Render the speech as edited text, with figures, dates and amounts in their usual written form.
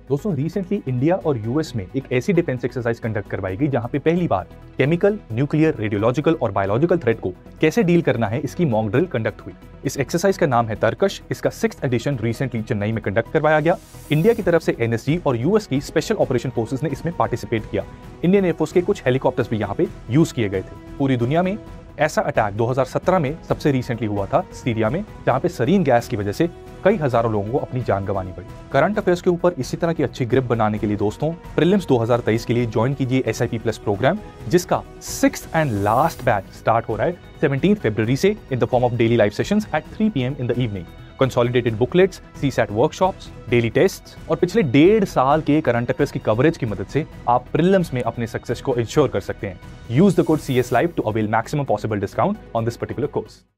दोस्तों recently India और US में एक ऐसी डिफेंस एक्सरसाइज कंडक्ट करवाई गई जहां पे पहली बार केमिकल, न्यूक्लियर, रेडियोलॉजिकल और बायोलॉजिकल थ्रेट को कैसे डील करना है इसकी मॉक ड्रिल कंडक्ट हुई। इस एक्सरसाइज का नाम है तरकश। इसका 6th एडिशन रिसेंटली चेन्नई में कंडक्ट करवाया गया। इंडिया की तरफ से एनएसजी और यूएस की स्पेशल ऑपरेशन फोर्सेस ने इसमें पार्टिसिपेट किया। इंडियन एयरफोर्स के कुछ हेलीकॉप्टर्स भी यहाँ पे यूज किए गए थे। पूरी दुनिया में ऐसा अटैक 2017 में सबसे रिसेंटली हुआ था सीरिया में, जहां पे सरीन गैस की वजह से कई हजारों लोगों को अपनी जान गंवानी पड़ी। करंट अफेयर्स के ऊपर इसी तरह की अच्छी ग्रिप बनाने के लिए दोस्तों प्रीलिम्स 2023 के लिए ज्वाइन कीजिए SIP प्लस प्रोग्राम, जिसका 6th and last batch start हो रहा है 17 फरवरी से in the form of daily live sessions at 3 PM in the evening. Consolidated booklets, CSAT workshops, daily tests और पिछले 1.5 साल के करंट अफेयर्स की कवरेज की मदद से आप प्रीलिम्स में अपने सक्सेस को इंश्योर कर सकते हैं। Use the code CS Live to avail maximum possible discount on this particular course.